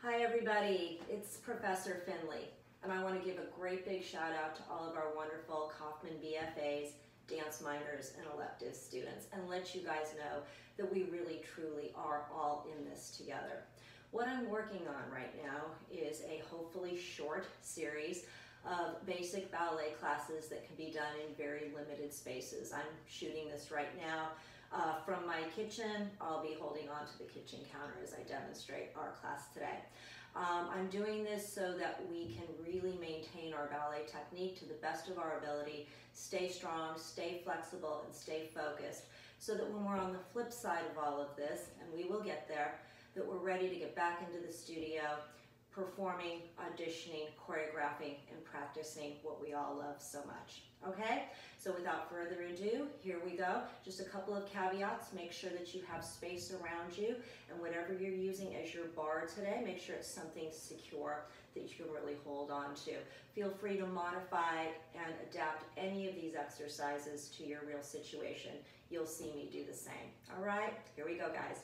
Hi everybody, it's Professor Finley, and I want to give a great big shout out to all of our wonderful Kaufman BFAs, dance minors, and elective students, and let you guys know that we really truly are all in this together. What I'm working on right now is a hopefully short series of basic ballet classes that can be done in very limited spaces. I'm shooting this right now from my kitchen. I'll be holding on to the kitchen counter as I demonstrate our class today. I'm doing this so that we can really maintain our ballet technique to the best of our ability, stay strong, stay flexible, and stay focused, so that when we're on the flip side of all of this, and we will get there, that we're ready to get back into the studio, performing, auditioning, choreographing, and practicing what we all love so much. Okay? So without further ado, here we go. Just a couple of caveats. Make sure that you have space around you, and whatever you're using as your bar today, make sure it's something secure that you can really hold on to. Feel free to modify and adapt any of these exercises to your real situation. You'll see me do the same. All right? Here we go, guys.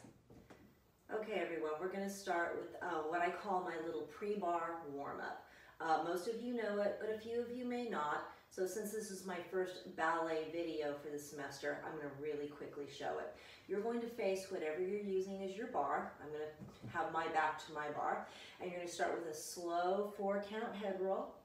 Okay, everyone, we're going to start with what I call my little pre-bar warm-up. Most of you know it, but a few of you may not. So since this is my first ballet video for the semester, I'm going to really quickly show it. You're going to face whatever you're using as your bar. I'm going to have my back to my bar. And you're going to start with a slow 4-count head roll.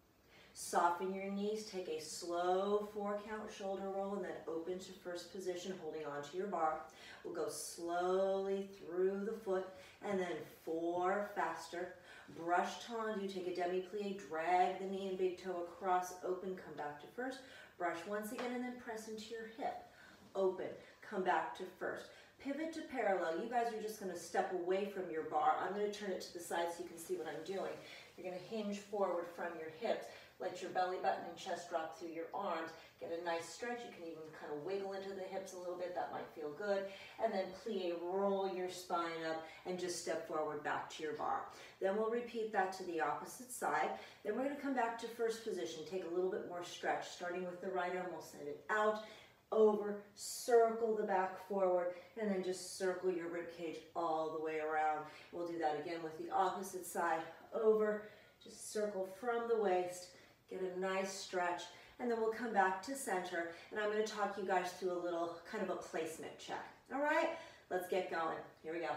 Soften your knees, take a slow 4-count shoulder roll, and then open to first position, holding on to your bar. We'll go slowly through the foot, and then 4 faster. Brush tendu, take a demi-plie, drag the knee and big toe across, open, come back to first. Brush once again, and then press into your hip. Open, come back to first. Pivot to parallel. You guys are just going to step away from your bar. I'm going to turn it to the side so you can see what I'm doing. You're going to hinge forward from your hips. Let your belly button and chest drop through your arms. Get a nice stretch. You can even kind of wiggle into the hips a little bit. That might feel good. And then plie, roll your spine up and just step forward back to your bar. Then we'll repeat that to the opposite side. Then we're going to come back to first position. Take a little bit more stretch. Starting with the right arm, we'll send it out, over, circle the back forward, and then just circle your rib cage all the way around. We'll do that again with the opposite side. Over, just circle from the waist. Get a nice stretch, and then we'll come back to center, and I'm going to talk you guys through a little kind of a placement check. All right, let's get going. Here we go.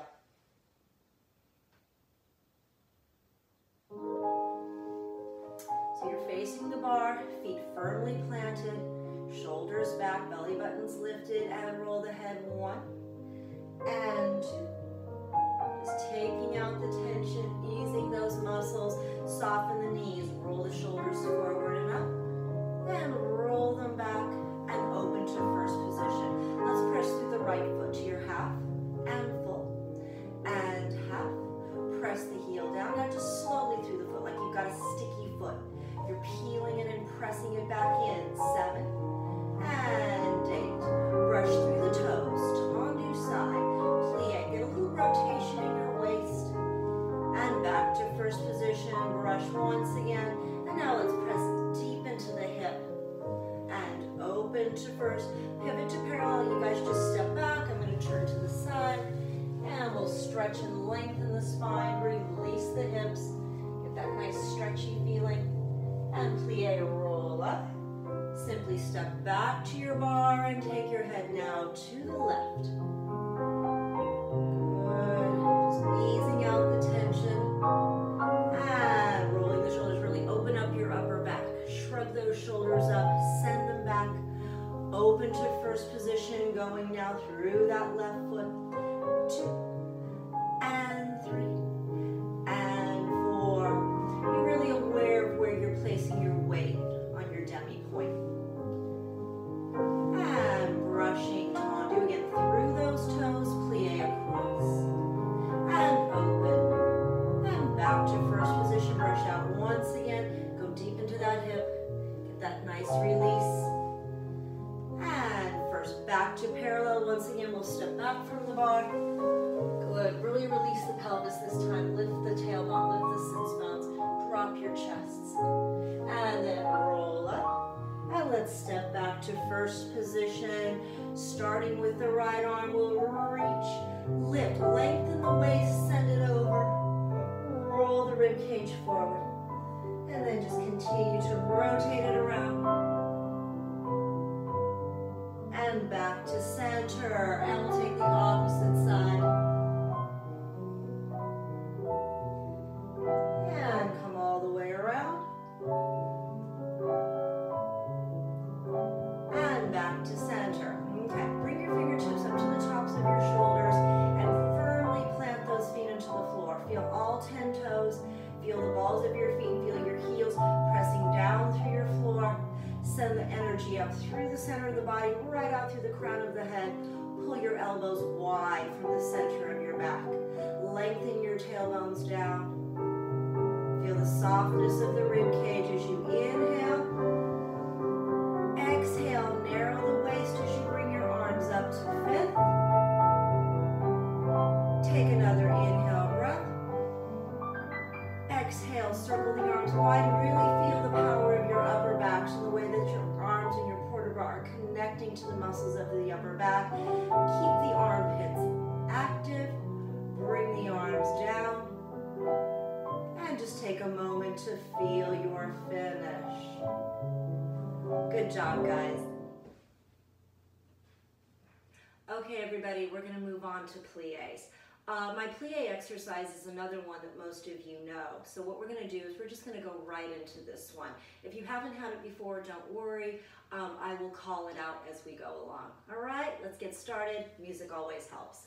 So you're facing the bar, feet firmly planted, shoulders back, belly buttons lifted, and roll the head 1 and 2. Just taking out the tension, easing those muscles, soften the knees, roll the shoulders forward and up, and roll them back and open to first position. Let's press through the right foot to your half and full and half. Press the heel down. Now just slowly through the foot like you've got a sticky foot. You're peeling it and pressing it back in. 7 and 8. Brush through the toes, tendu side, plie. Get a little rotation in your waist. And back to first position, brush once again. And now let's press deep into the hip. And open to first. Pivot to parallel. You guys just step back. I'm going to turn to the side. And we'll stretch and lengthen the spine. Release the hips. Get that nice stretchy feeling. And plie, roll up. Simply step back to your bar and take your head now to the left. Good. Just easing out the tension. And rolling the shoulders. Really open up your upper back. Shrug those shoulders up. Send them back. Open to first position. Going now through that left foot. 2 and 3 and 4. Be really aware of where you're placing your weight on your demi point. And brushing tendu again through those toes, plie across. And open. And back to first position. Brush out once again. Go deep into that hip. Get that nice release. And first back to parallel. Once again, we'll step back from the bar. Good. Really release the pelvis this time. Lift the tailbone, lift the sits bones. Drop your chests. And then roll up. And let's step back to first position. Starting with the right arm, we'll reach, lift, lengthen the waist, send it over. rib cage forward. And then just continue to rotate it around. And back to center. And we'll take the opposite side. And come all the way around. And back to center. Okay, bring your fingertips up to the tops of your shoulders and firmly plant those feet into the floor. Feel all 10 toes. Feel the balls of your feet. Feel your heels pressing down through your floor. Send the energy up through the center of the body, right out through the crown of the head. Pull your elbows wide from the center of your back. Lengthen your tailbones down. Feel the softness of the rib cage as you inhale. Exhale, narrow the waist as you bring your arms up to fifth. Take another inhale breath. Exhale, circle the arms wide and really feel the power of your upper back, so the way that your arms and your port bras are connecting to the muscles of the upper back. Keep the armpits active. Bring the arms down. And just take a moment to feel your finish. Good job, guys. Okay, everybody, we're going to move on to pliés. My plie exercise is another one that most of you know. So what we're going to do is we're just going to go right into this one. If you haven't had it before, don't worry. I will call it out as we go along. All right, let's get started. Music always helps.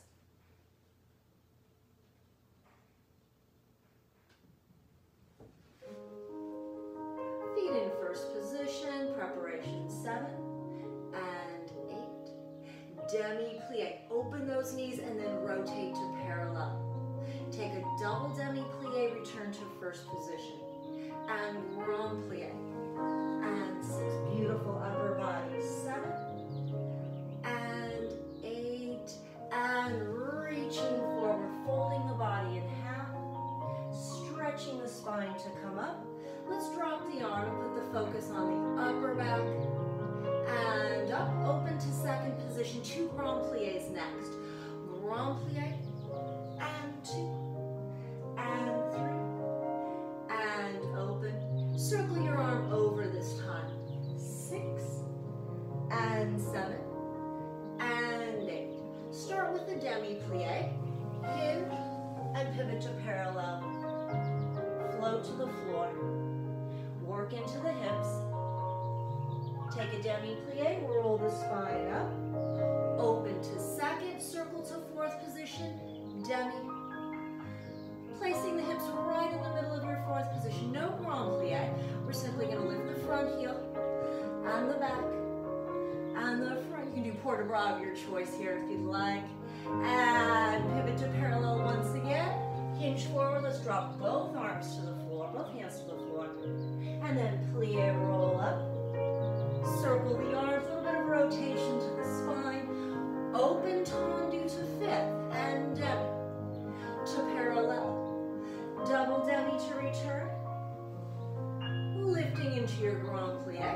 Feet in first position, preparation 7 and 8. Demi-plie, open those knees and then rotate to parallel. Take a double demi-plie, return to first position. And grand plie. And 6, beautiful upper body. 7 and 8. And reaching forward, folding the body in half. Stretching the spine to come up. Let's drop the arm and put the focus on the upper back. And up, open to second position. 2 grand pliés next. Grand plie, and 2, and 3, and open. Circle your arm over this time. 6, and 7, and 8. Start with the demi-plie. Hinge, and pivot to parallel. Float to the floor. Work into the hips. Take a demi-plie, roll the spine up. Open to second, circle to fourth position, demi. Placing the hips right in the middle of your fourth position. No grand plie. We're simply going to lift the front heel and the back and the front. You can do port de bras of your choice here if you'd like. And pivot to parallel once again. Hinge forward. Let's drop both arms to the floor, both hands to the floor. And then plie, roll up. Circle the arms, a little bit of rotation to the spine. Open tendu to fifth and demi to parallel. Double demi to return. Lifting into your grand plie.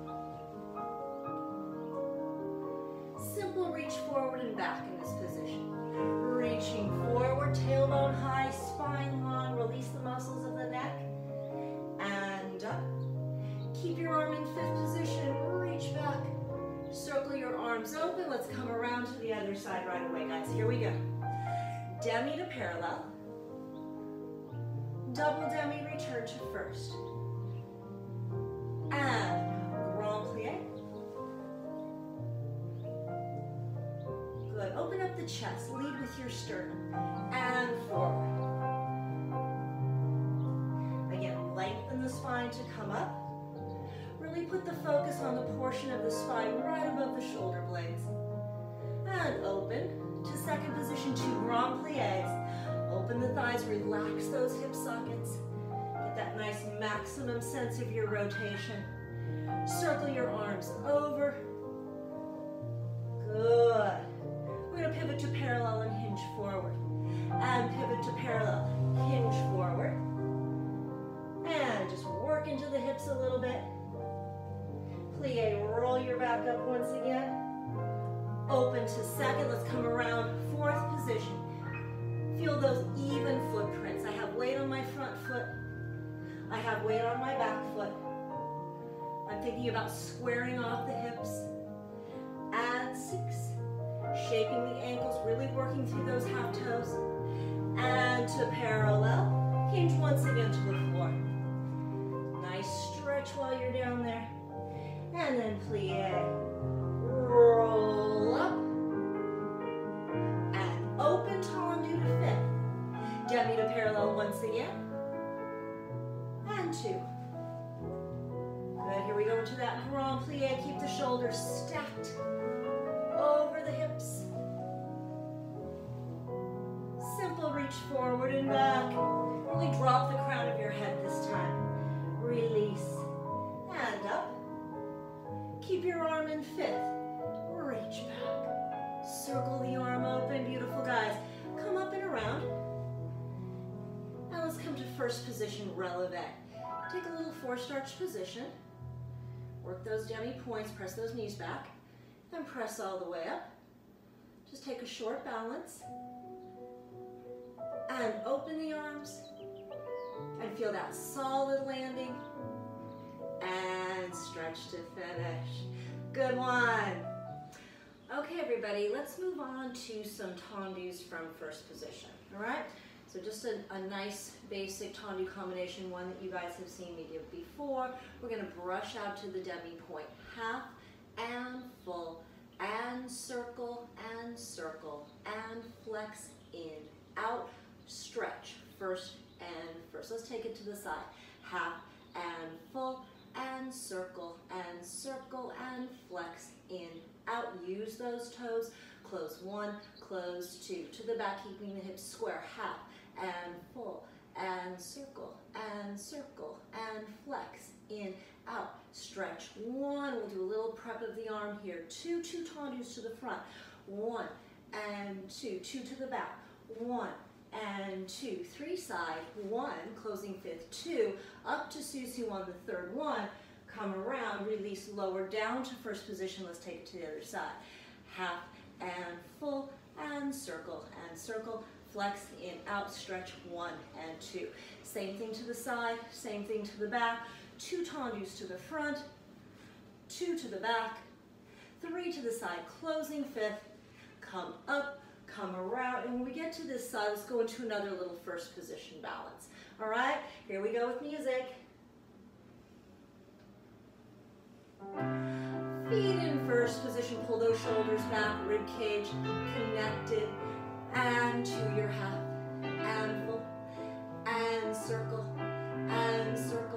Simple reach forward and back in this position. Reaching forward, tailbone high, spine long. Release the muscles of the neck. And up. Keep your arm in fifth position. Reach back. Circle your arms open. Let's come around to the other side right away, guys. Here we go. Demi to parallel. Double demi, return to first. And grand plie. Good. Open up the chest. Lead with your sternum. And forward. Again, lengthen the spine to come up. Really put the focus on the portion of the spine right above the shoulder blades. And open to second position, 2 grand pliés. Open the thighs, relax those hip sockets. Get that nice maximum sense of your rotation. Circle your arms over. Good. We're going to pivot to parallel and hinge forward. And pivot to parallel, hinge forward. And just work into the hips a little bit. Plie, roll your back up once again. Open to second. Let's come around fourth position. Feel those even footprints. I have weight on my front foot. thinking about squaring off the hips. And 6. Shaping the ankles, really working through those half toes. And to parallel, hinge once again to the floor. Nice stretch while you're down there. And then plie. Roll up. And open tendu to fifth. Demi to parallel once again. And 2. Good, here we go into that grand plie. Keep the shoulders stacked over the hips. Simple reach forward and back. Really drop the crown of your head this time. Release. And up. Keep your arm in fifth. Reach back. Circle the arm open. Beautiful, guys. Come up and around. Now let's come to first position, releve. Take a little forced arch position. Work those demi-points. Press those knees back. And press all the way up. Just take a short balance. And open the arms. And feel that solid landing. And stretch to finish. Good one. Okay, everybody, let's move on to some tendus from first position. All right? So just a nice basic tendu combination, one that you guys have seen me give before. We're going to brush out to the demi-point. Half and full and circle and flex in, out, stretch, first and first. Let's take it to the side. Half and full and circle and flex in, out. Use those toes. Close 1, close 2. To the back, keeping the hips square. Half and full and circle and flex in, out. Stretch 1. We'll do a little prep of the arm here. 2 tendus to the front. 1 and 2. 2 to the back. 1 and 2. 3 side. 1. Closing fifth. 2. Up to susu on the third one. Come around. Release. Lower down to first position. Let's take it to the other side. Half and full and circle. Flex in, out, stretch 1 and 2. Same thing to the side, same thing to the back. 2 tendus to the front, 2 to the back, 3 to the side, closing fifth. Come up, come around, and when we get to this side, let's go into another little first position balance. All right, here we go with music. Feet in first position, pull those shoulders back, rib cage connected. And to your half, and full, and circle, and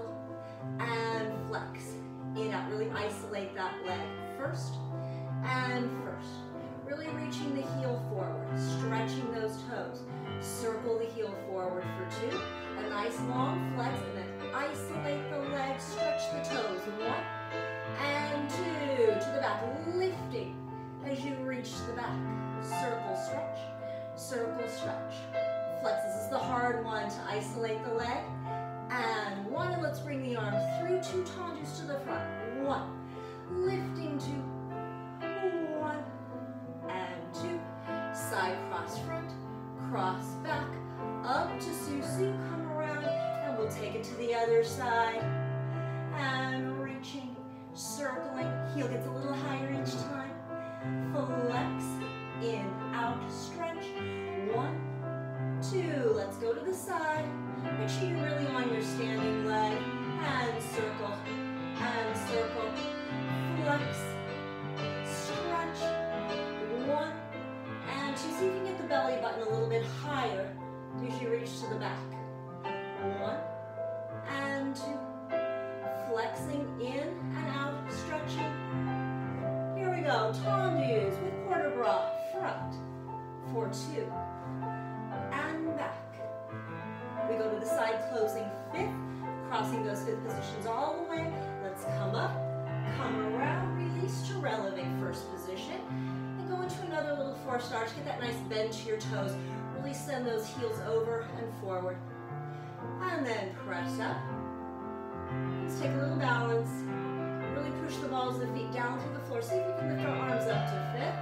flex. In, out, really isolate that leg. First, and first. Really reaching the heel forward, stretching those toes. Circle the heel forward for 2. A nice long flex, and then isolate the leg, stretch the toes. 1 and 2. To the back, lifting as you reach the back. Circle, stretch. Circle, stretch. Flex. This is the hard one to isolate the leg. And 1, and let's bring the arm through. 2 tendus to the front. 1. Lifting 2. 1 and 2. Side cross front, cross back, up to susu. Come around, and we'll take it to the other side. And reaching, circling. Heel gets a little higher each time. Flex. In, out, stretch. 1, 2. Let's go to the side. Make sure you're really on your standing leg. And circle. Flex. Stretch. 1 and 2. See if you can get the belly button a little bit higher as you reach to the back. 1 and 2. Flexing in and out, stretching. Here we go. Tendus with quarter bras. Front for 2 and back. We go to the side, closing fifth, crossing those fifth positions all the way. Let's come up, come around, release to releve first position, and go into another little forced arch. Get that nice bend to your toes. Really send those heels over and forward, and then press up. Let's take a little balance. Really push the balls of the feet down through the floor. See if you can lift our arms up to fifth.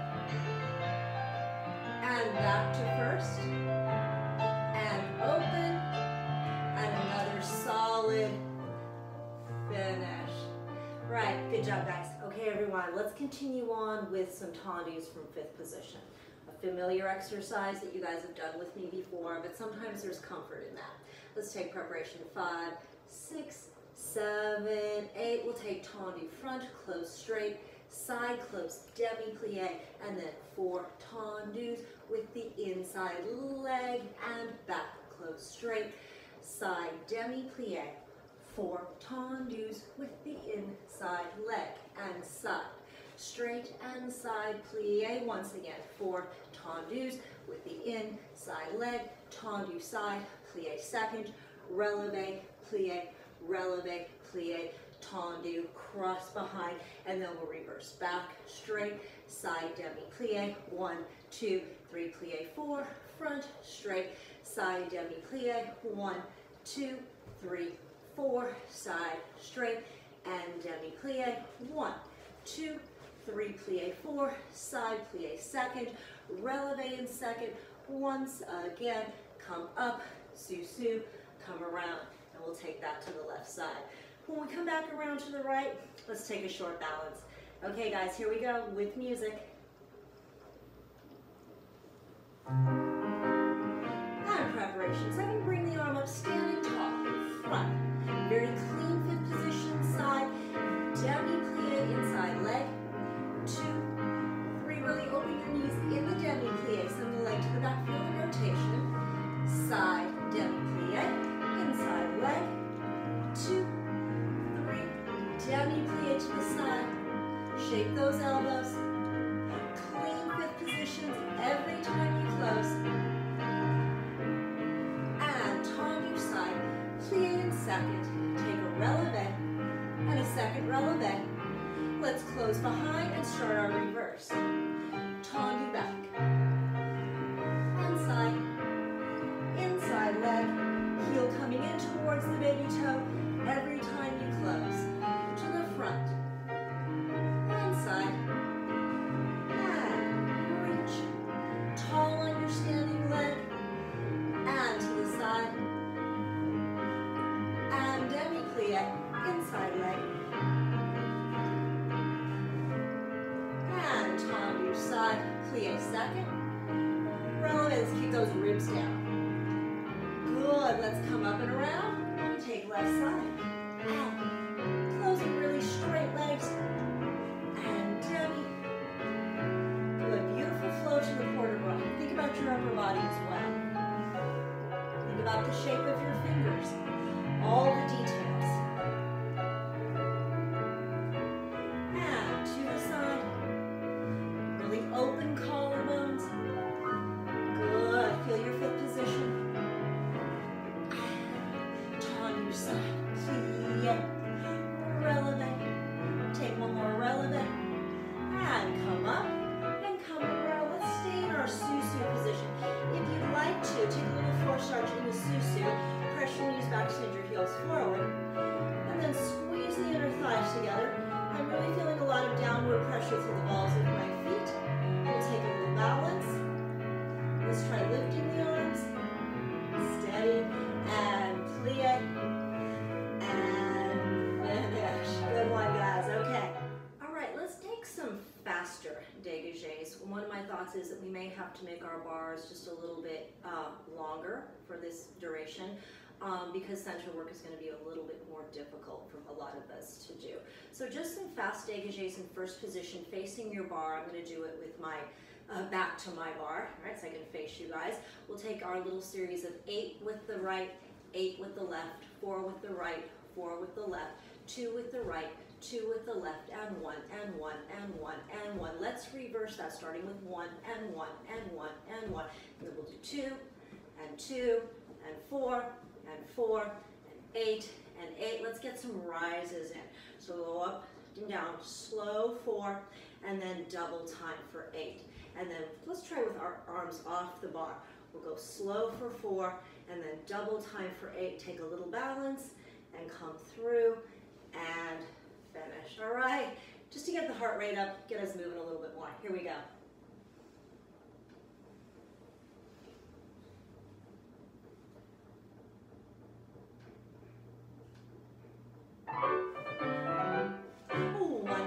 And back to first, and open, and another solid finish. Right, Good job, guys. Okay, everyone, let's continue on with some tendus from fifth position. A familiar exercise that you guys have done with me before, but sometimes there's comfort in that. Let's take preparation 5, 6, 7, 8. We'll take tendu front, close straight, side close, demi-plie, and then 4 tendus with the inside leg and back close straight, side demi-plie, 4 tendus with the inside leg and side, straight and side plie. Once again, 4 tendus with the inside leg, tendu side, plie second, releve, plie, releve, plie, tendu, cross behind, and then we'll reverse back, straight, side demi-plie, 1, 2, 3, plie 4, front, straight, side demi-plie, 1, 2, 3, 4, side, straight, and demi-plie, 1, 2, 3, plie 4, side plie second, releve in second, once again, come up, sous-sus, come around, and we'll take that to the left side. When we come back around to the right, let's take a short balance. Okay guys, here we go with music. And preparation 7, bring the arm up, standing tall, front. Very clean fifth position, side, demi-plie, inside leg, 2, 3, really open your knees in the demi-plie, send the leg to the back, feel the rotation, side, demi-plie, inside leg, 2, 3, demi-plie to the side, shape those elbows, clean fifth positions every time you close, and tendu side, plie in second, take a releve, and a second releve. Let's close behind and start our reverse. Tendu back, and side, inside leg, heel coming in towards the baby toe every time you close. To the front, and side, and reach. Tall on your standing leg, and to the side, and demi-plie, inside leg, and tendu side, plie second, releve, let's keep those ribs down. Good, let's come up and around, take left side, and closing really straight legs, and demi. Good, beautiful flow to the quarter rock. Think about your upper body as well. Think about the shape of your fingers, all the details. And to the side, really open collarbones. Good, feel your fifth position. Tendu side, plie, releve. Take one more releve, and come up, and come around. Let's stay in our sous-sus position. If you'd like to, take a little force arch in the sous-sus, press your knees back, send your heels forward, and then squeeze the inner thighs together. I'm really feeling a lot of downward pressure through the balls of my feet. We'll take a little balance. Let's try lifting the arms, steady, and plie, and finish. Good one, guys. Okay. All right, let's take some faster dégagés. One of my thoughts is that we may have to make our bars just a little bit longer for this duration because center work is going to be a little bit more difficult for a lot of us to do. So just some fast dégagés in first position facing your bar. I'm going to do it with my back to my bar, all right, so I can face you guys. We'll take our little series of 8 with the right, 8 with the left, 4 with the right, 4 with the left, 2 with the right, 2 with the left, and 1, and 1, and 1, and 1. Let's reverse that, starting with 1, and 1, and 1, and 1. And then we'll do 2, and 2, and 4, and 4, and 8, and 8. Let's get some rises in. So we'll go up and down, slow 4, and then double time for 8. And then let's try with our arms off the bar. We'll go slow for 4, and then double time for 8. Take a little balance, and come through, and finish. All right, just to get the heart rate up, get us moving a little bit more. Here we go. Ooh, 1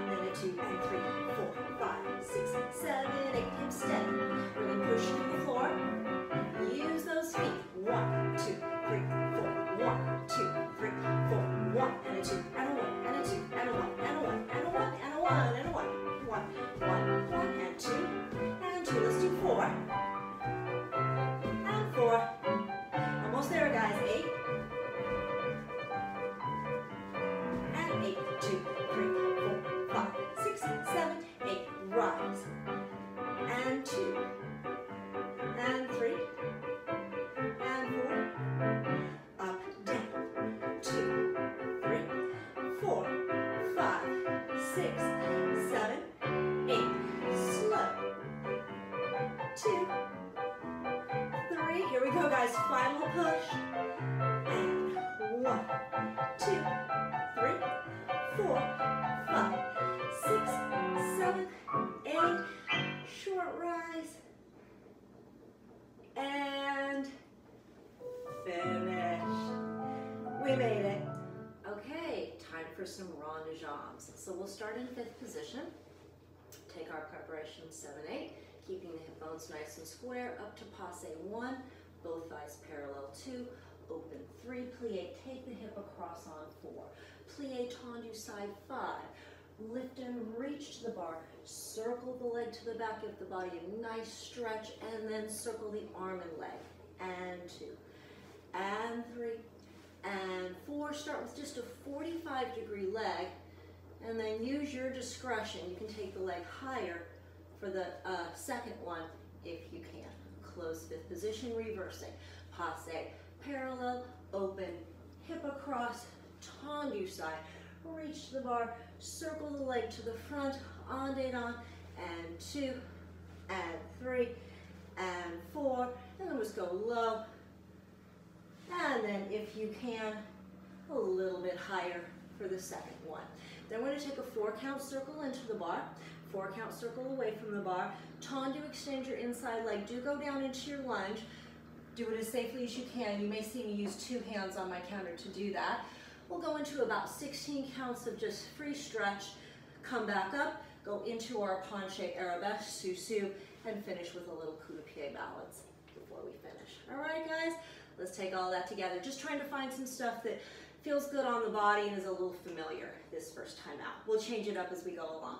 We made it. Okay, time for some rond de jambes. So we'll start in fifth position. Take our preparation 7-8, keeping the hip bones nice and square, up to passe 1, both thighs parallel 2, open 3, plie, take the hip across on 4, plie, tendu side 5, lift and reach to the bar, circle the leg to the back, give the body a nice stretch, and then circle the arm and leg, and 2, and 3, and 4. Start with just a 45-degree leg, and then use your discretion. You can take the leg higher for the second one if you can. Close fifth position, reversing. Passe, parallel, open, hip across, tendu side, reach to the bar, circle the leg to the front, en-dedans, and 2, and 3, and 4, and then just go low, and then if you can, a little bit higher for the second one. Then we're going to take a 4-count circle into the bar, 4-count circle away from the bar, tendu, extend your inside leg, do go down into your lunge, do it as safely as you can. You may see me use 2 hands on my counter to do that. We'll go into about 16 counts of just free stretch, come back up, go into our penché arabesque, sous-sus, and finish with a little coup de pied balance before we finish. All right, guys, let's take all that together. Just trying to find some stuff that feels good on the body and is a little familiar this first time out. We'll change it up as we go along.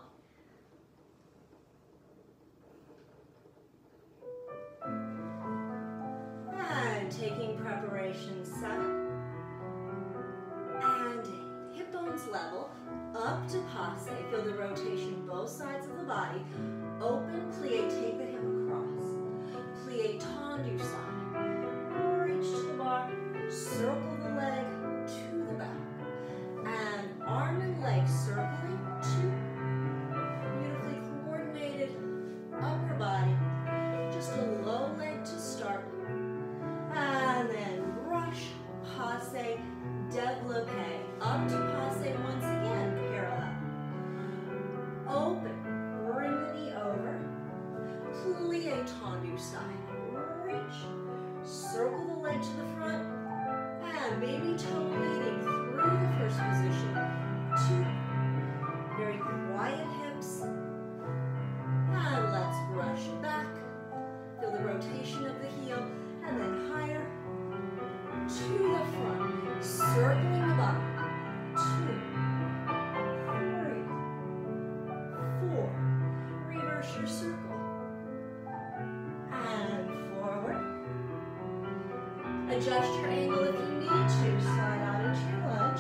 And taking preparation 7, and hip bones level, up to passe. Feel the rotation both sides of the body. Open, plie, take the hip across. Plie, tendu side. Reach to the bar, circle the leg to the back. And arm and leg circling, 2. Beautifully coordinated upper body. Just a low leg to start. And then brush, passe, développé. Up to passe once again, parallel. Open, bring the knee over. Plie, tendu side. Reach, circle the leg to the front. And baby toe leading through the first position. 2. Very quiet hips. And let's brush back. Feel the rotation of the heel. And then higher to the front, circling the body. 2, 3, 4. Reverse your circle. And forward. Adjust your angle if you need to. Slide out into your lunge.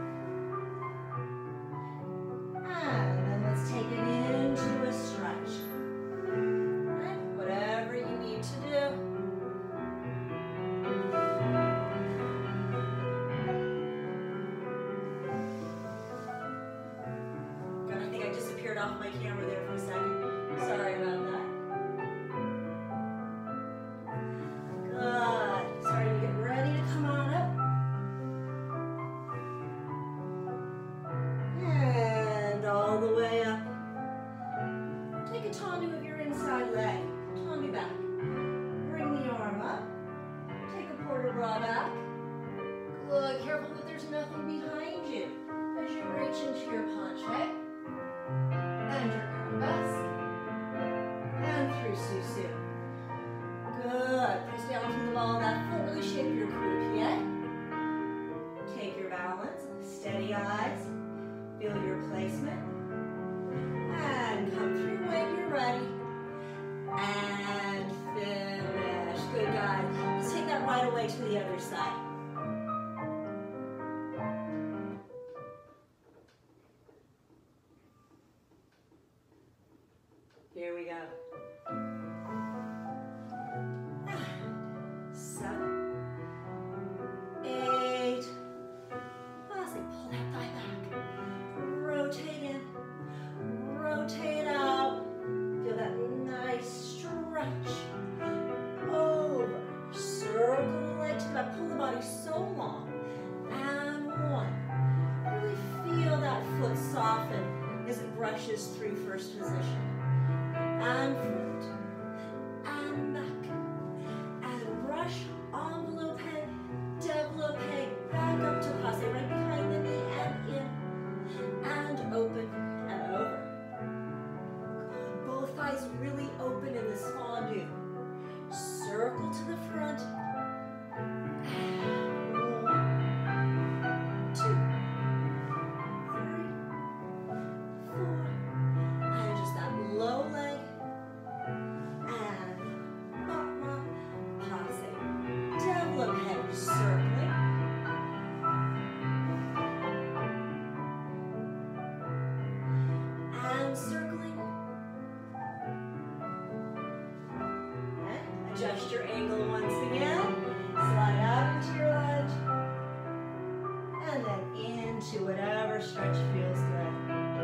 And then let's take it into a stretch. Right? Whatever you need to do. Off my camera there for a second. Sorry about that. Good. Starting to get ready to come on up. And all the way up. Take a tendu of your inside leg. Tendu back. Bring the arm up. Take a port de bras back. Good. Careful that there's nothing behind you as you reach into your penché. And your arabesque, and through sous-sus. Good. Press down through the ball of that foot. Really shape your coup de pied. Take your balance. Steady eyes. Feel your placement. And come through when you're ready. And finish. Good, guys. Let's take that right away to the other side. Here we go. 7, 8. Passe, pull that thigh back. Rotate in, rotate out. Feel that nice stretch. Over, circle the leg to the back. Pull the body so long. And 1. Really feel that foot soften as it brushes through first position. And front, and back, and brush, envelope, développé, back up to to whatever stretch feels good.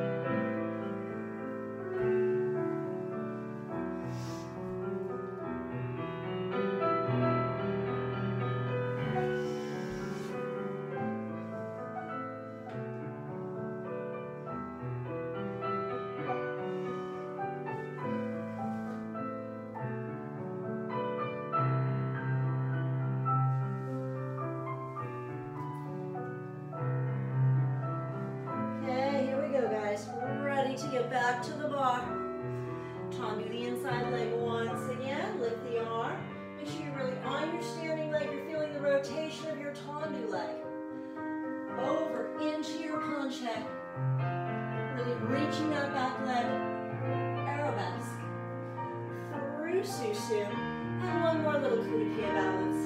To get back to the bar. Tendu the inside leg once again. Lift the arm. Make sure you're really on your standing leg. You're feeling the rotation of your tendu leg. Over into your planche. Really reaching that back leg. Arabesque. Through susu. And one more little coup de pied balance.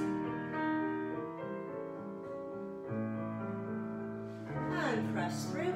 And press through.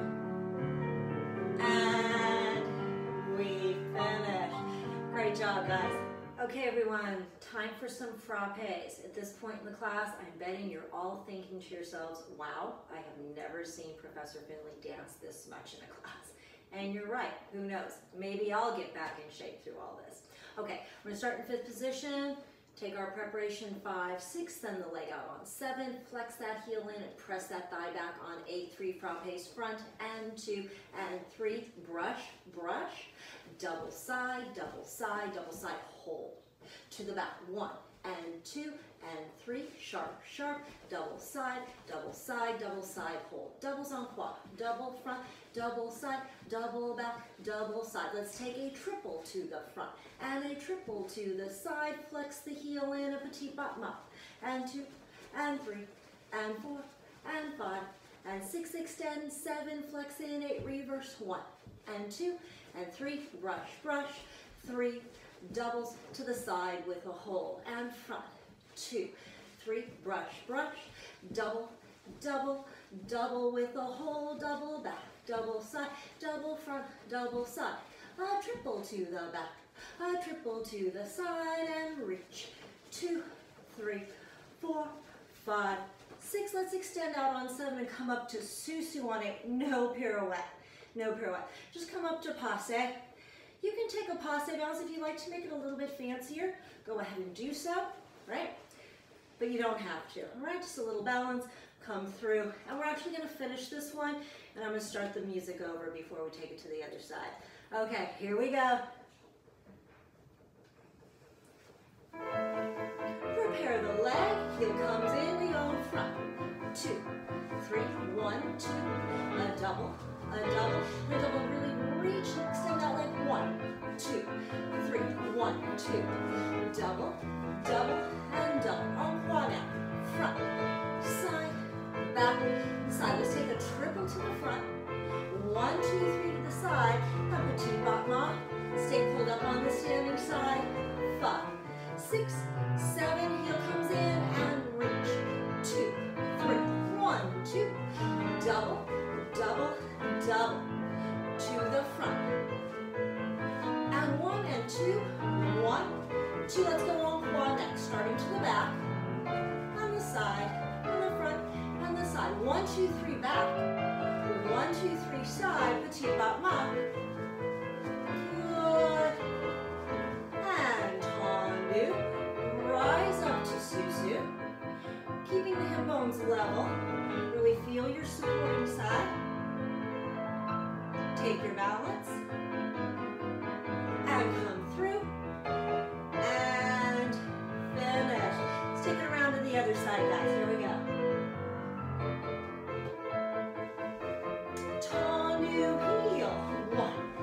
Great job, guys. Okay, everyone, time for some frappes. At this point in the class, I'm betting you're all thinking to yourselves, wow, I have never seen Professor Finley dance this much in a class. And you're right, who knows? Maybe I'll get back in shape through all this. Okay, we're gonna start in 5th position. Take our preparation 5, 6, send the leg out on 7, flex that heel in and press that thigh back on 8, 3 frappes front and 2 and 3, brush, brush, double side, double side, double side, hold to the back, 1 and 2 and 3, sharp, sharp, double side, double side, double side, hold, doubles en croix, double front, double side, double back, double side. Let's take a triple to the front and a triple to the side. Flex the heel in a petit battement. And 2 and 3 and 4 and 5 and 6, extend, 7, flex in, 8, reverse, 1 and 2 and 3, brush, brush, 3, doubles to the side with a hold and front, 2, 3, brush, brush, double, double, double with a hold, double back, double side, double front, double side, a triple to the back, a triple to the side and reach, 2, 3, 4, 5, 6, let's extend out on 7 and come up to susu on 8, no pirouette, no pirouette, just come up to passe. You can take a passe bounce if you like to make it a little bit fancier, go ahead and do so, right? But you don't have to, all right? Just a little balance, come through. And we're actually gonna finish this one, and I'm gonna start the music over before we take it to the other side. Okay, here we go. Prepare the leg, heel comes in, we go front. 2, 3, 1, 2, a double, really reach and extend that leg. 1, 2, 3, 1, 2, double, double, and double. En croix now. Front, side, back, side. Let's take a triple to the front. 1, 2, 3 to the side. A petit battement. Stay pulled up on the standing side. 5, 6, 7. Heel comes in and reach. 2, 3, 1, 2. Double, double, double. To the front. And 1 and 2. 1, 2. Let's go en croix next. Starting to the back. On the side. And the front. And the side. 1, 2, 3 back. 1, 2, 3 side. Petit battement. Good. And tendu. Rise up to susu. Keeping the hip bones level. Really feel your supporting side. Take your balance. And come through. And finish. Let's take it around to the other side, guys. Here we go. Tendu heel. 1,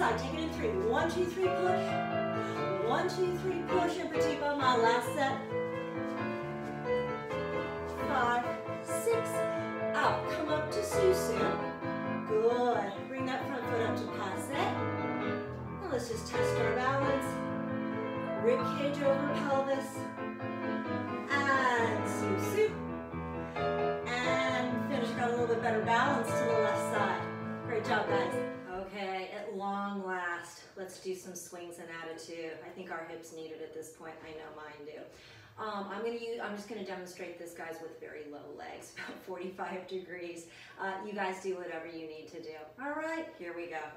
side. Take it in 3. 1, 2, 3, push. 1, 2, 3, push and petit pas mal. Last set. 5, 6. Out. Come up to susu. Good. Bring that front foot up to passe. Now let's just test our balance. Rib cage over pelvis. And susu. And finish. Got a little bit better balance to the left side. Great job, guys. Okay, at long last, let's do some swings and attitude. I think our hips need it at this point. I know mine do. I'm just gonna demonstrate this, guys, with very low legs, about 45 degrees. You guys do whatever you need to do. All right, here we go.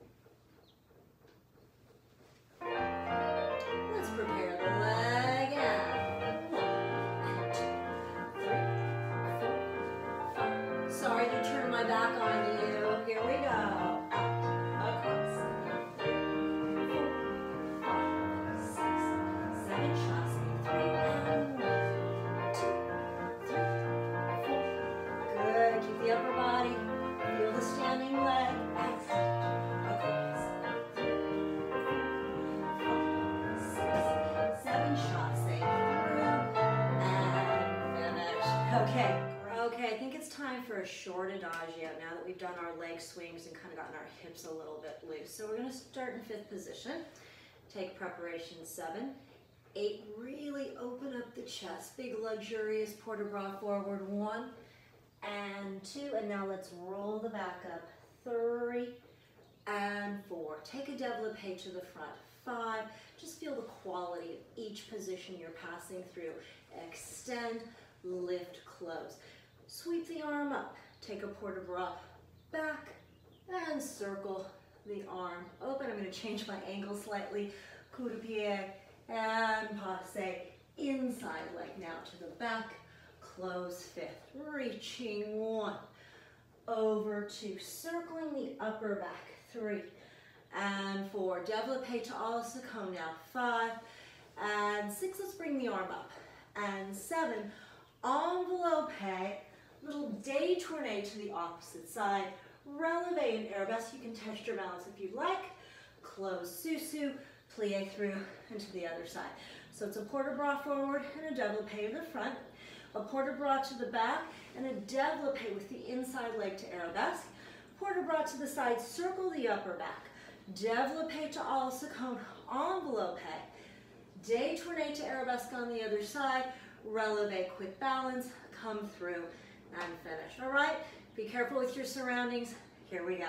Let's prepare the leg and 1, 2, 3, 4, 5. Sorry to turn my back on you. Here we go. Out, across. 3, 4, 5, 6, 7 shots. 3 and 1, 2, 3, 4. Good. Keep the upper body. Feel the standing leg. Exhale. Across. 3, 4, 5, 6, 7 shots. Say through and finish. Okay. Okay, I think it's time for a short adagio now that we've done our leg swings and kind of gotten our hips a little bit loose. So we're going to start in 5th position. Take preparation 7. 8, really open up the chest. Big luxurious port de bras forward. 1 and 2. And now let's roll the back up. 3 and 4. Take a développé to the front. 5. Just feel the quality of each position you're passing through. Extend, lift, close. Sweep the arm up. Take a port de bras back and circle the arm open. I'm going to change my angle slightly. Coup de pied and passe. Inside leg now to the back. Close 5th. Reaching 1. Over 2. Circling the upper back. 3 and 4. Développé to all second now. 5 and 6. Let's bring the arm up. And 7. Envelope. Little détourné to the opposite side. Releve and arabesque. You can test your balance if you'd like. Close susu. Plie through and to the other side. So it's a port de bras forward and a développé in the front. A port de bras to the back and a développé with the inside leg to arabesque. Port de bras to the side. Circle the upper back. Développé to all second. Envelope. Détourné to arabesque on the other side. Releve, quick balance. Come through and finish. All right, be careful with your surroundings. Here we go.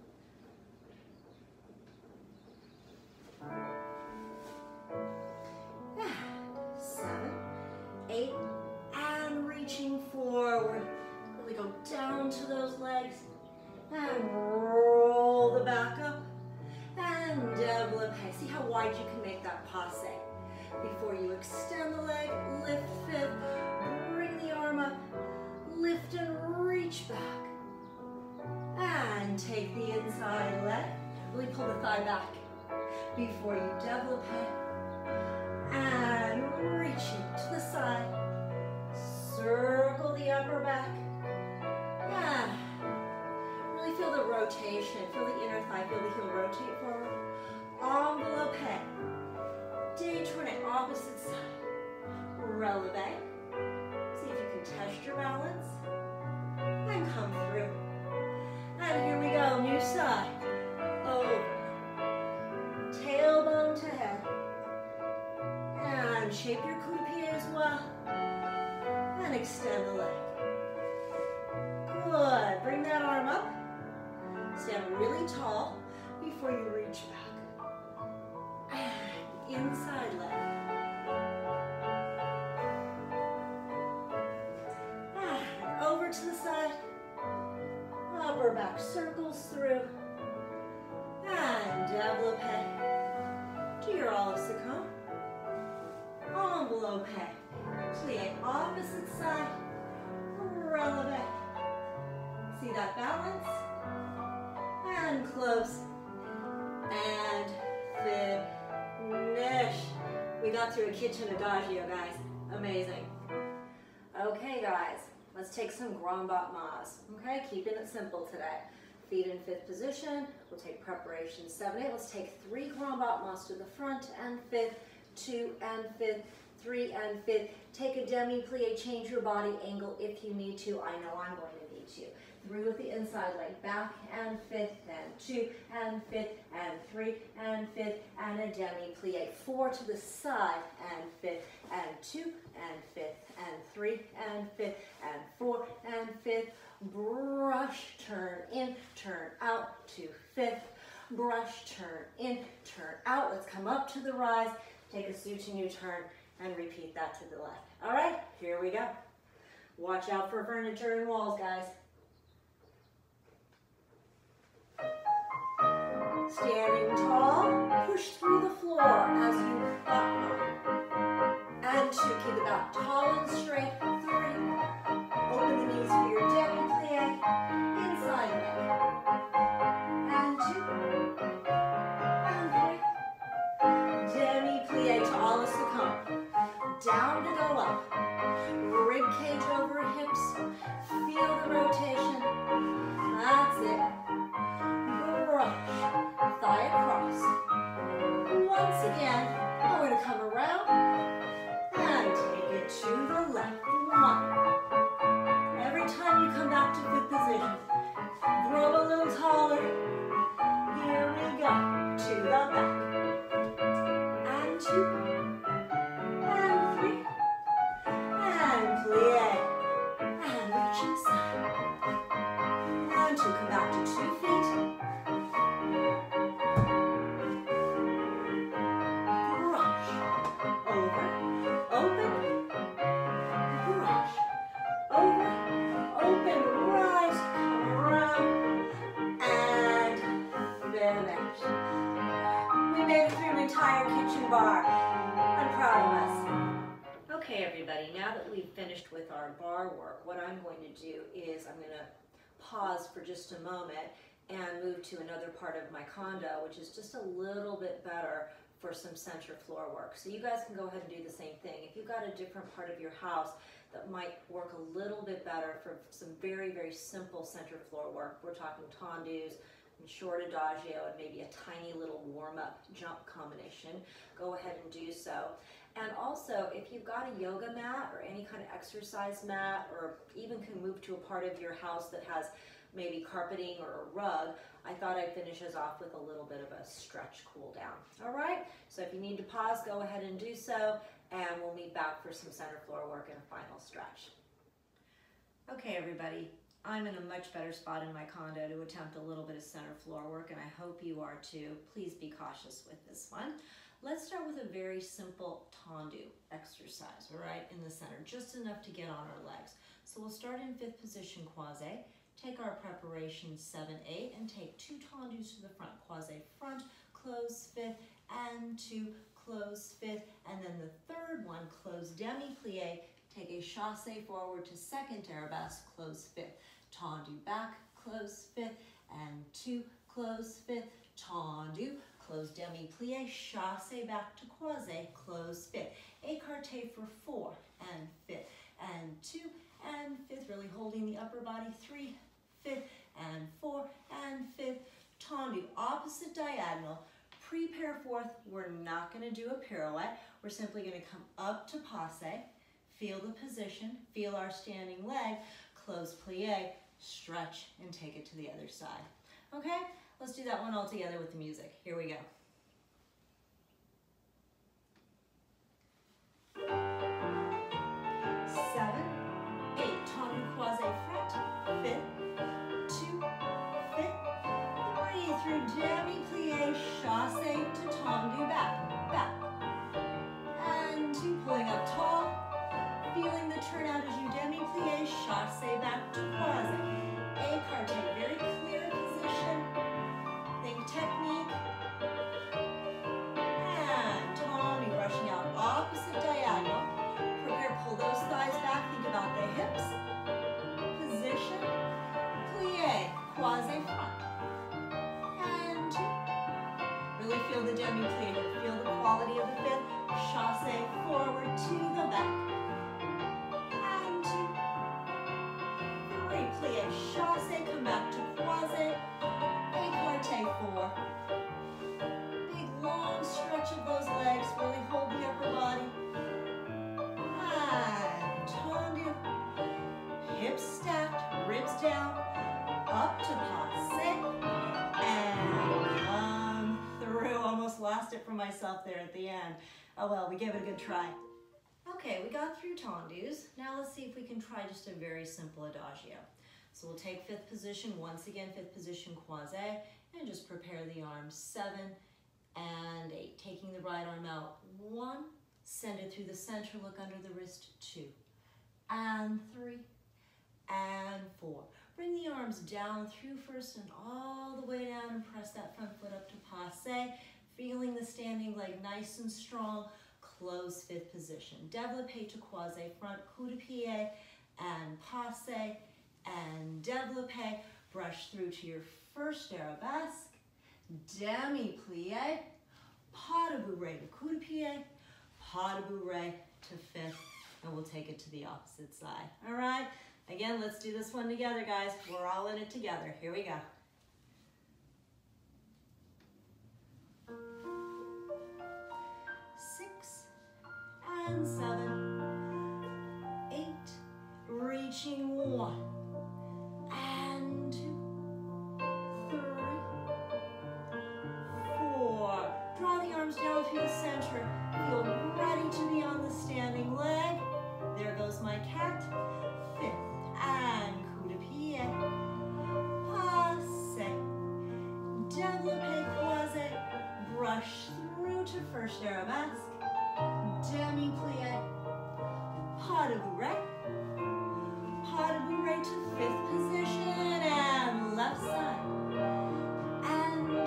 And 7, 8, and reaching forward. Really go down to those legs and roll the back up and développé. See how wide you can make that passe. Before you extend the leg, lift 5th, bring the arm up. Lift and reach back. And take the inside leg. Really pull the thigh back. Before you développé. And reaching to the side. Circle the upper back. And really feel the rotation. Feel the inner thigh. Feel the heel rotate forward. Envelope. Détourné, opposite side. Releve. See if you can test your balance. And come through. And here we go, new side. Over. Tailbone to head. And shape your coup de pied as well. And extend the leg. Good. Bring that arm up. Stand really tall before you reach back. And inside leg. To the side, upper back circles through, and développé to your olive second, envelope, plie opposite side, releve. See that balance, and close, and finish. We got through a kitchen adagio, guys. Amazing. Okay, guys. Let's take some grand battements, okay? Keeping it simple today. feet in fifth position. We'll take preparation 7-8. Let's take 3 grand battements to the front and fifth, 2 and fifth, 3 and fifth. Take a demi-plie, change your body angle if you need to. I know I'm going to need to. 3 with the inside leg, back and fifth, and 2 and fifth, and 3 and fifth, and a demi-plie. 4 to the side, and fifth, and 2 and fifth, and 3 and fifth, and 4 and fifth. Brush, turn in, turn out to fifth. Brush, turn in, turn out. Let's come up to the rise. Take a Suchin U-turn and repeat that to the left. All right, here we go. Watch out for furniture and walls, guys. Standing tall, push through the floor as you bottom. And 2, keep the back tall and straight. 3, open the knees for your demi-plie, inside leg. And 2, and 3. Demi-plie to all succumb. Down to go up. Rib cage over hips. Feel the rotation. That's it. Brush. Thigh across. Once again, we're going to come around and take it to the left. 1. Every time you come back to fifth position, grow a little taller. Here we go. To the back. And 2. And 3. And plie. And reaching side. And 2. Come back to 2 feet. Entire kitchen bar. I'm proud of us. Okay, everybody, now that we've finished with our bar work, what I'm going to do is I'm going to pause for just a moment and move to another part of my condo, which is just a little bit better for some center floor work. So you guys can go ahead and do the same thing. If you've got a different part of your house that might work a little bit better for some very, very simple center floor work, we're talking tendus, short adagio, and maybe a tiny little warm-up jump combination, go ahead and do so. And also, if you've got a yoga mat or any kind of exercise mat, or even can move to a part of your house that has maybe carpeting or a rug, I thought I'd finish us off with a little bit of a stretch cool down. All right, so if you need to pause, go ahead and do so, and we'll meet back for some center floor work and a final stretch. Okay, everybody. I'm in a much better spot in my condo to attempt a little bit of center floor work, and I hope you are too. Please be cautious with this one. Let's start with a very simple tendu exercise, all right, in the center, just enough to get on our legs. So we'll start in fifth position, croisé. Take our preparation 7-8 and take 2 tendus to the front. Croisé front, close fifth, and 2, close fifth, and then the third one, close demi-plie. Take a chassé forward to second arabesque, close fifth. Tendu back, close fifth, and 2, close fifth. Tendu, close demi-plie, chassé back to croisé, close fifth. Écarté for 4 and fifth, and 2 and fifth, really holding the upper body, 3, fifth, and 4 and fifth. Tendu, opposite diagonal. Prepare fourth, we're not going to do a pirouette. We're simply going to come up to passe. Feel the position, feel our standing leg, close plie, stretch, and take it to the other side. Okay, let's do that one all together with the music. Here we go. 7, 8, tendu croisé front, fifth, 2, fifth, 3, through demi-plie, chassé to tendu back, back, and 2, pulling up tall. Feeling the turnout as you demi-plie, chassé back to croisé. Écarté, very clear position. Think technique. And tendu, brushing out opposite diagonal. Prepare, pull those thighs back, think about the hips. Position, plie, croisé front. And 2. Really feel the demi-plie here. Feel the quality of the fifth. Chassé forward to the back. Plie, chassé, come back to croisé, 4. Big long stretch of those legs, really hold the upper body. And tendu. Hips stacked, ribs down, up to passe, and come through. Almost lost it for myself there at the end. Oh well, we gave it a good try. Okay, we got through tendus. Now let's see if we can try just a very simple adagio. So we'll take 5th position, once again 5th position croisé, and just prepare the arms 7 and 8. Taking the right arm out, 1, send it through the center, look under the wrist, 2, and 3, and 4. Bring the arms down through first and all the way down and press that front foot up to passe. Feeling the standing leg nice and strong. Close 5th position. Développé to croisé front, coup de pied, and passe, and développé. Brush through to your first arabesque. Demi-plie, pas de bourrée to coup de pied, pas de bourrée to 5th, and we'll take it to the opposite side. All right? Again, let's do this one together, guys. We're all in it together. Here we go. And 7, 8, reaching 1, and 2, 3, 4. Draw the arms down through the center. Feel ready to be on the standing leg. There goes my cat. 5th, and coup de pied. Passe. Développé croisé. Brush through to first arabesque. Demi-plie, pas de bourrée to 5th position, and left side, and 2,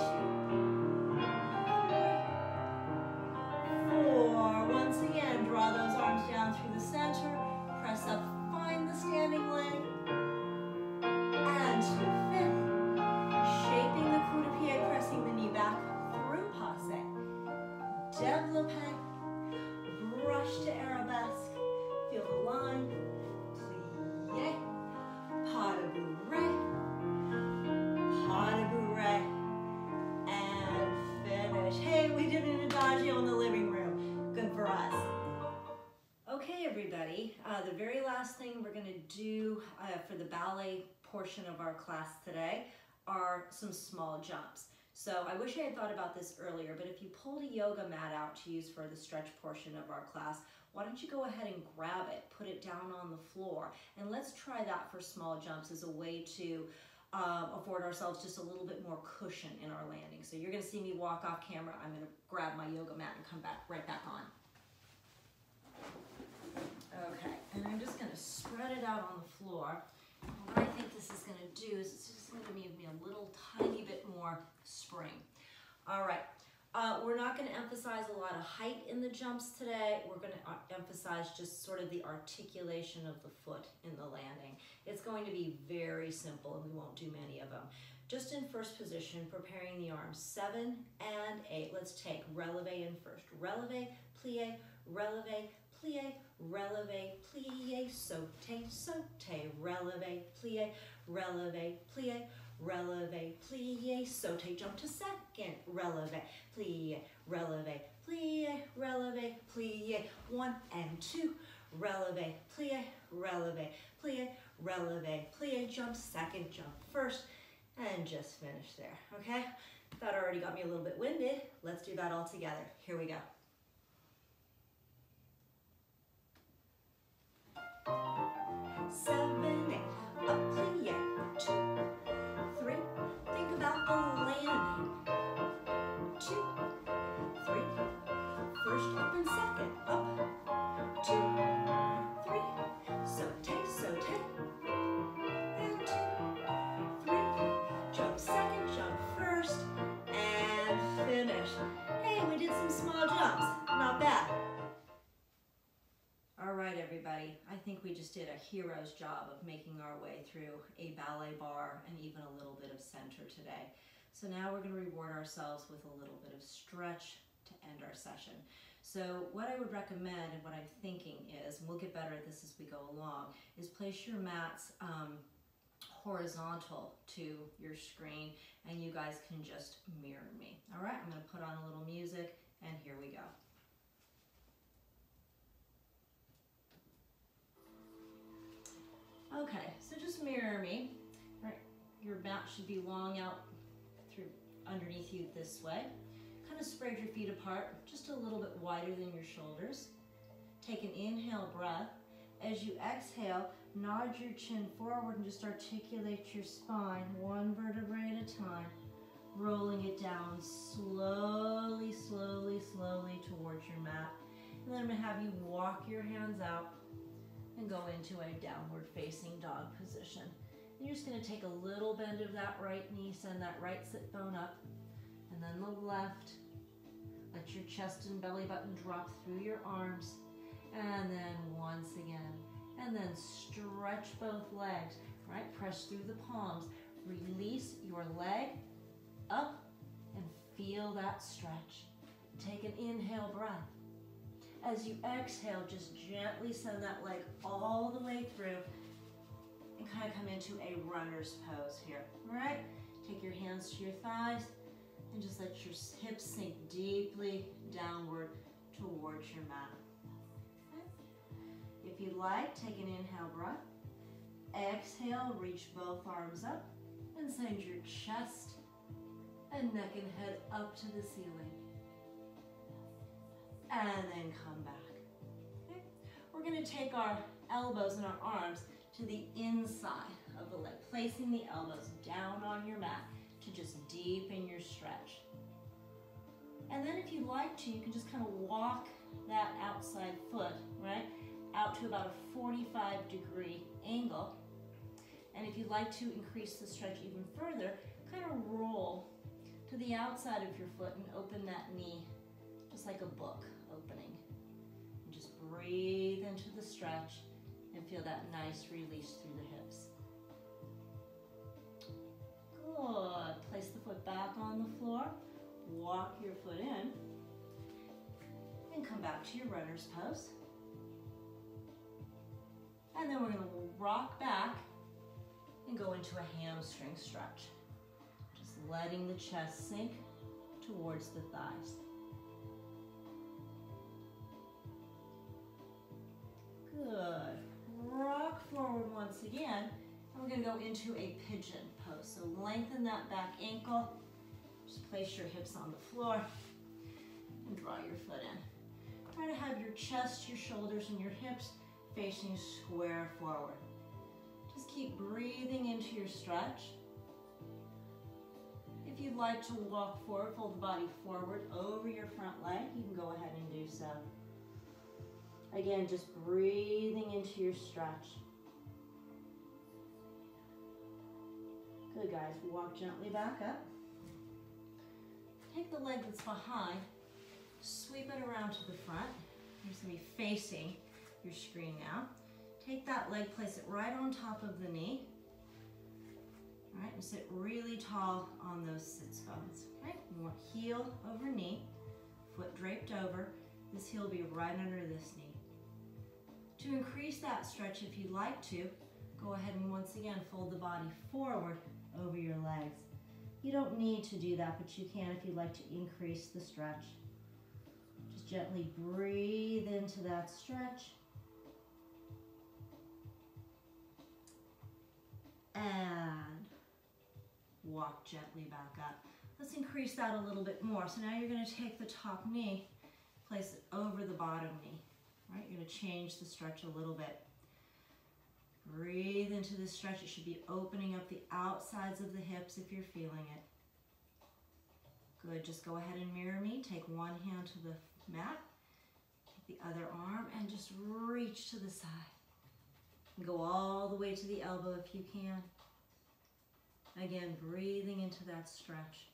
3, 4, once again, draw those arms down through the center, press up, find the standing leg, and to 5th, shaping the coup de pied, pressing the knee back through passe, développé, brush to arabesque, feel the line, plie, pas de bourrée, and finish. Hey, we did an adagio in the living room. Good for us. Okay, everybody, the very last thing we're going to do for the ballet portion of our class today are some small jumps. So I wish I had thought about this earlier, but if you pulled a yoga mat out to use for the stretch portion of our class, why don't you go ahead and grab it, put it down on the floor, and let's try that for small jumps as a way to afford ourselves just a little bit more cushion in our landing. So you're going to see me walk off camera. I'm going to grab my yoga mat and come right back on. Okay, and I'm just going to spread it out on the floor. And what I think this is going to do is it's just going to give me a little tiny bit more spring. All right, we're not going to emphasize a lot of height in the jumps today. We're going to emphasize just sort of the articulation of the foot in the landing. It's going to be very simple, and we won't do many of them. Just in first position, preparing the arms 7 and 8. Let's take releve in first. Releve, plie, releve, plie, releve, plie, saute, saute, releve, plie, releve, plie, releve, plie, saute, jump to second, releve, plie, releve, plie, releve, plie, 1 and 2, releve, plie, releve, plie, releve, plie, jump second, jump first, and just finish there, okay? That already got me a little bit winded. Let's do that all together. Here we go. Seven, 8, up, plie, 2, 3, think about the landing, 2, 3, first up and second, up, 2, 3, saute, saute, and 2, 3, jump second, jump first, and finish. Hey, we did some small jumps, not bad. All right, everybody, I think we just did a hero's job of making our way through a ballet bar and even a little bit of center today. So now we're going to reward ourselves with a little bit of stretch to end our session. So what I would recommend and what I'm thinking is, and we'll get better at this as we go along, is place your mats horizontal to your screen, and you guys can just mirror me. All right, I'm going to put on a little music, and here we go. Okay, so just mirror me. Right, your mat should be long out through underneath you this way. Kind of spread your feet apart, just a little bit wider than your shoulders. Take an inhale breath. As you exhale, nod your chin forward and just articulate your spine, one vertebrae at a time, rolling it down slowly, slowly, slowly towards your mat. And then I'm going to have you walk your hands out and go into a downward facing dog position. And you're just going to take a little bend of that right knee, send that right sit bone up, and then the left. Let your chest and belly button drop through your arms, and then once again. And then stretch both legs, right? Press through the palms. Release your leg up and feel that stretch. Take an inhale breath. As you exhale, just gently send that leg all the way through and kind of come into a runner's pose here, all right? Take your hands to your thighs and just let your hips sink deeply downward towards your mat. If you like, take an inhale breath. Exhale, reach both arms up and send your chest and neck and head up to the ceiling. And then come back. Okay. We're going to take our elbows and our arms to the inside of the leg, placing the elbows down on your mat to just deepen your stretch. And then if you like to, you can just kind of walk that outside foot, right, out to about a 45-degree angle. And if you'd like to increase the stretch even further, kind of roll to the outside of your foot and open that knee just like a book opening. And just breathe into the stretch and feel that nice release through the hips. Good. Place the foot back on the floor. Walk your foot in. And come back to your runner's pose. And then we're going to rock back and go into a hamstring stretch. Just letting the chest sink towards the thighs. Good. Rock forward once again. And we're going to go into a pigeon pose. So lengthen that back ankle. Just place your hips on the floor and draw your foot in. Try to have your chest, your shoulders, and your hips facing square forward. Just keep breathing into your stretch. If you'd like to walk forward, fold the body forward over your front leg, you can go ahead and do so. Again, just breathing into your stretch. Good, guys. Walk gently back up. Take the leg that's behind, sweep it around to the front. You're just going to be facing your screen now. Take that leg, place it right on top of the knee. All right, and sit really tall on those sits bones. Right, you want heel over knee, foot draped over. This heel will be right under this knee. To increase that stretch, if you'd like to, go ahead and once again fold the body forward over your legs. You don't need to do that, but you can if you'd like to increase the stretch. Just gently breathe into that stretch. And walk gently back up. Let's increase that a little bit more. So now you're going to take the top knee, place it over the bottom knee. Right? You're going to change the stretch a little bit. Breathe into the stretch. It should be opening up the outsides of the hips if you're feeling it. Good. Just go ahead and mirror me. Take one hand to the mat, take the other arm, and just reach to the side. And go all the way to the elbow if you can. Again, breathing into that stretch.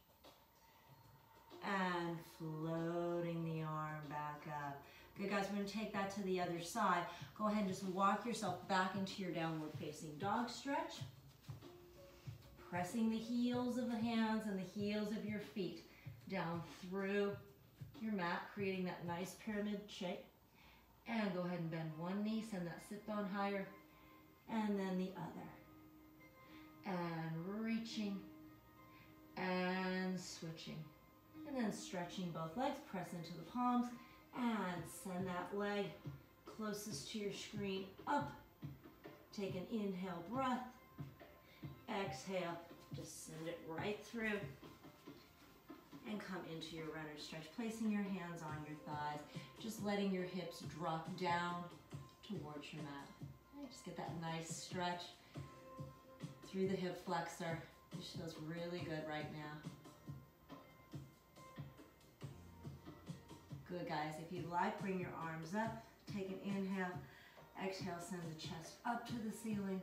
And floating the arm back up. Good, guys, we're going to take that to the other side. Go ahead and just walk yourself back into your downward facing dog stretch. Pressing the heels of the hands and the heels of your feet down through your mat, creating that nice pyramid shape. And go ahead and bend one knee, send that sit bone higher, and then the other. switching. And then stretching both legs, press into the palms, and send that leg closest to your screen up. Take an inhale breath. Exhale, just send it right through. And come into your runner stretch, placing your hands on your thighs, just letting your hips drop down towards your mat. And just get that nice stretch through the hip flexor. This feels really good right now. Good, guys. If you like, bring your arms up. Take an inhale. Exhale, send the chest up to the ceiling.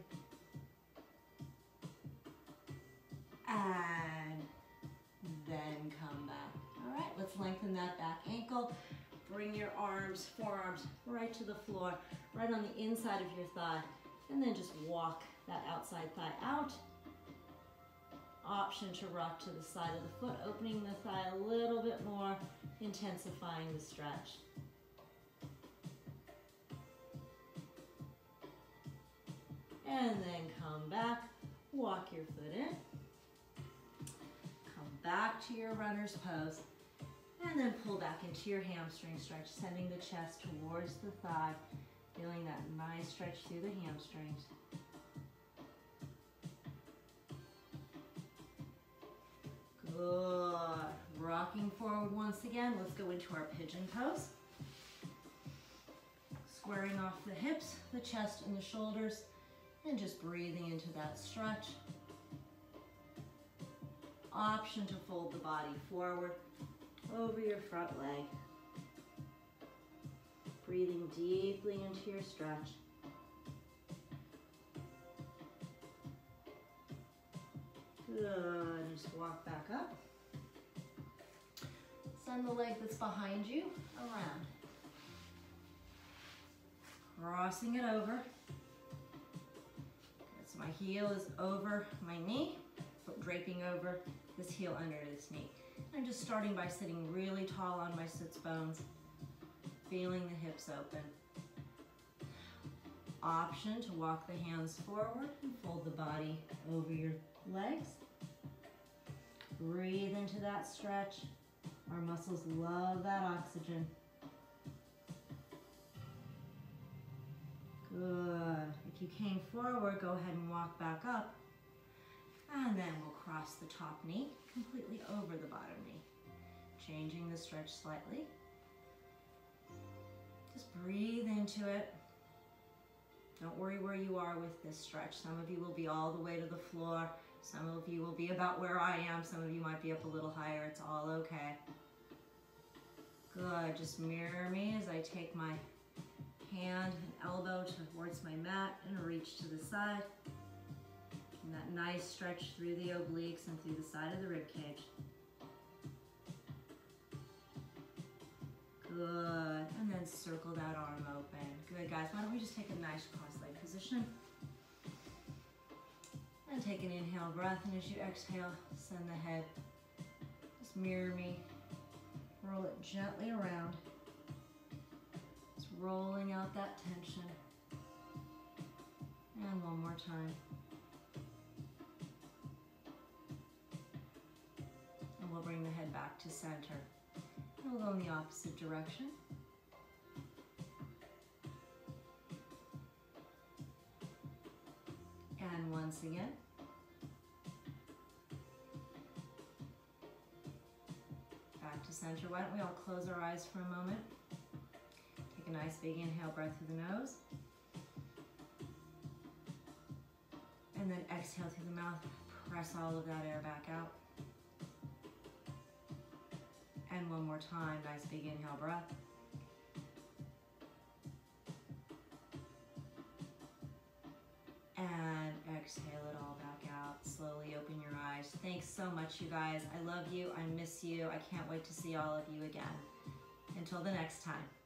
And then come back. All right, let's lengthen that back ankle. Bring your arms, forearms, right to the floor, right on the inside of your thigh. And then just walk that outside thigh out. Option to rock to the side of the foot, opening the thigh a little bit more, intensifying the stretch. And then come back, walk your foot in. Come back to your runner's pose. And then pull back into your hamstring stretch, sending the chest towards the thigh, feeling that nice stretch through the hamstrings. Good. Rocking forward once again. Let's go into our pigeon pose. Squaring off the hips, the chest, and the shoulders, and just breathing into that stretch. Option to fold the body forward over your front leg. Breathing deeply into your stretch. Good, just walk back up. Send the leg that's behind you around. Crossing it over. So my heel is over my knee, foot draping over this heel under this knee. I'm just starting by sitting really tall on my sits bones, feeling the hips open. Option to walk the hands forward and fold the body over your legs. Breathe into that stretch. Our muscles love that oxygen. Good. If you came forward, go ahead and walk back up. And then we'll cross the top knee completely over the bottom knee. Changing the stretch slightly. Just breathe into it. Don't worry where you are with this stretch. Some of you will be all the way to the floor. Some of you will be about where I am. Some of you might be up a little higher. It's all okay. Good. Just mirror me as I take my hand and elbow towards my mat and reach to the side. And that nice stretch through the obliques and through the side of the rib cage. Good. And then circle that arm open. Good, guys. Why don't we just take a nice cross-leg position. And take an inhale breath, and as you exhale, send the head. Just mirror me. Roll it gently around. Just rolling out that tension. And one more time. And we'll bring the head back to center. And we'll go in the opposite direction. And once again. Back to center. Why don't we all close our eyes for a moment. Take a nice big inhale, breath through the nose. And then exhale through the mouth. Press all of that air back out. And one more time, nice big inhale breath. And exhale it all back out. Slowly open your eyes. Thanks so much, you guys. I love you. I miss you. I can't wait to see all of you again. Until the next time.